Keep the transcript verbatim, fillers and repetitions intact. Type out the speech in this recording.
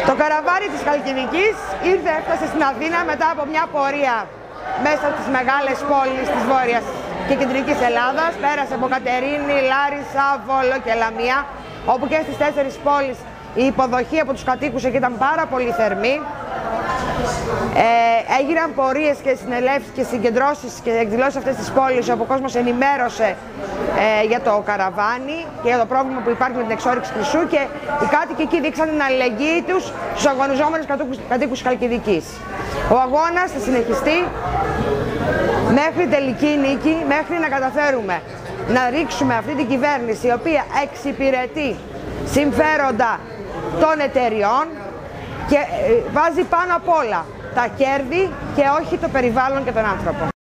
Το καραβάνι της Χαλκιδικής ήρθε, έφτασε στην Αθήνα μετά από μια πορεία μέσα στις μεγάλες πόλεις της Βόρειας και Κεντρικής Ελλάδας. Πέρασε από Κατερίνη, Λάρισα, Βόλο και Λαμία, όπου και στις τέσσερις πόλεις η υποδοχή από τους κατοίκους εκεί ήταν πάρα πολύ θερμή. Ε, έγιναν πορείες και συνελεύσεις και συγκεντρώσεις και εκδηλώσεις αυτές τις πόλεις, όπου ο κόσμος ενημέρωσε ε, για το καραβάνι και για το πρόβλημα που υπάρχει με την εξόρυξη χρυσού, και οι κάτοικοι εκεί δείξαν την αλληλεγγύη τους στους αγωνιζόμενους κατοίκους της Χαλκιδικής. Ο αγώνας θα συνεχιστεί μέχρι τελική νίκη, μέχρι να καταφέρουμε να ρίξουμε αυτή την κυβέρνηση, η οποία εξυπηρετεί συμφέροντα των εταιριών και βάζει πάνω απ' όλα τα κέρδη και όχι το περιβάλλον και τον άνθρωπο.